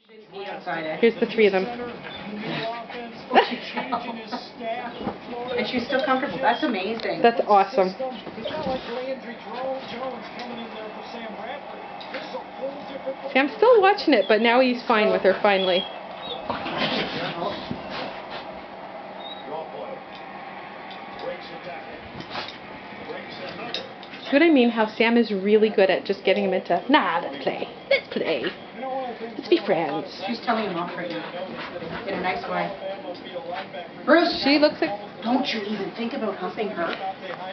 Here's the three of them. And she's still comfortable. That's amazing. That's awesome. See, I'm still watching it, but now he's fine with her finally. See what I mean? How Sam is really good at just getting him into, nah, let's play. Let's play. Let's be friends. She's telling him off right now. In a nice way. Bruce! She looks like... Don't you even think about humping her.